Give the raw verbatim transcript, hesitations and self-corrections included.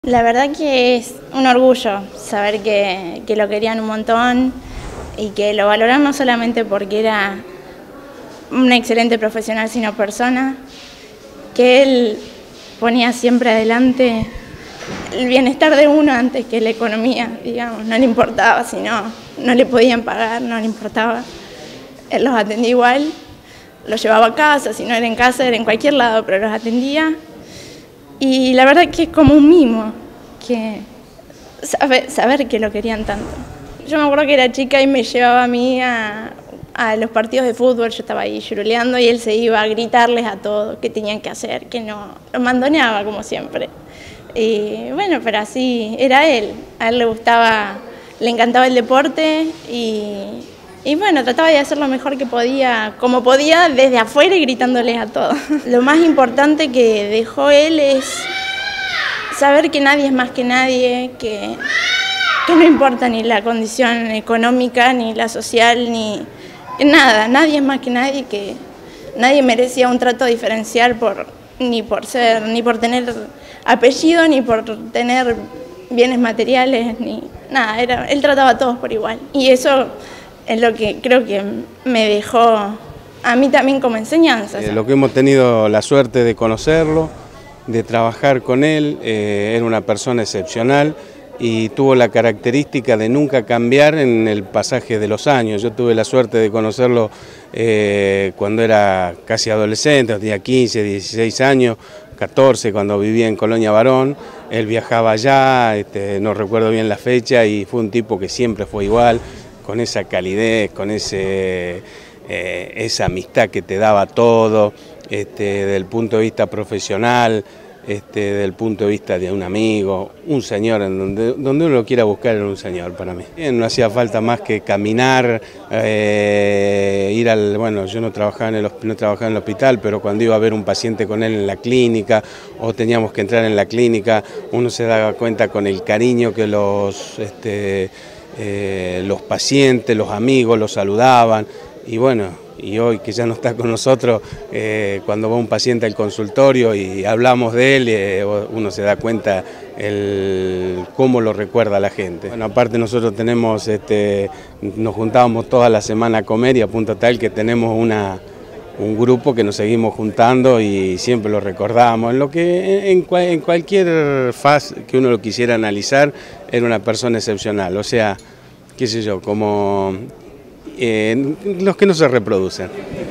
La verdad que es un orgullo saber que, que lo querían un montón y que lo valoraron no solamente porque era un excelente profesional, sino persona, que él ponía siempre adelante el bienestar de uno antes que la economía, digamos, no le importaba, si no, no le podían pagar, no le importaba. Él los atendía igual, los llevaba a casa, si no era en casa, era en cualquier lado, pero los atendía. Y la verdad que es como un mimo, que saber, saber que lo querían tanto. Yo me acuerdo que era chica y me llevaba a mí a, a los partidos de fútbol, yo estaba ahí churuleando y él se iba a gritarles a todos qué tenían que hacer, que no, los mandoneaba como siempre. Y bueno, pero así era él, a él le gustaba, le encantaba el deporte y, y bueno, trataba de hacer lo mejor que podía, como podía, desde afuera y gritándoles a todos. Lo más importante que dejó él es saber que nadie es más que nadie, que, que no importa ni la condición económica, ni la social, ni nada, nadie es más que nadie, que nadie merecía un trato diferencial por, ni por ser, ni por tener apellido, ni por tener bienes materiales, ni nada, era, él trataba a todos por igual. Y eso es lo que creo que me dejó a mí también como enseñanza. Eh, lo que hemos tenido la suerte de conocerlo, de trabajar con él, eh, era una persona excepcional y tuvo la característica de nunca cambiar en el pasaje de los años. Yo tuve la suerte de conocerlo eh, cuando era casi adolescente, tenía quince, dieciséis años, catorce, cuando vivía en Colonia Barón. Él viajaba allá, este, no recuerdo bien la fecha, y fue un tipo que siempre fue igual, con esa calidez, con ese, eh, esa amistad que te daba todo, este, desde el punto de vista profesional, este, desde el punto de vista de un amigo, un señor, en donde, donde uno lo quiera buscar era un señor para mí. No hacía falta más que caminar, eh, ir al, bueno, yo no trabajaba, en el, no trabajaba en el hospital, pero cuando iba a ver un paciente con él en la clínica o teníamos que entrar en la clínica, uno se daba cuenta con el cariño que los, este, eh, los pacientes, los amigos los saludaban. Y bueno, y hoy que ya no está con nosotros, eh, cuando va un paciente al consultorio y hablamos de él, eh, uno se da cuenta el, cómo lo recuerda la gente. Bueno, aparte nosotros tenemos, este, nos juntábamos toda la semana a comer y a punto tal que tenemos una, un grupo que nos seguimos juntando y siempre lo recordamos. En, lo que, en, en cualquier fase que uno lo quisiera analizar, era una persona excepcional, o sea, qué sé yo, como... Eh, los que no se reproducen.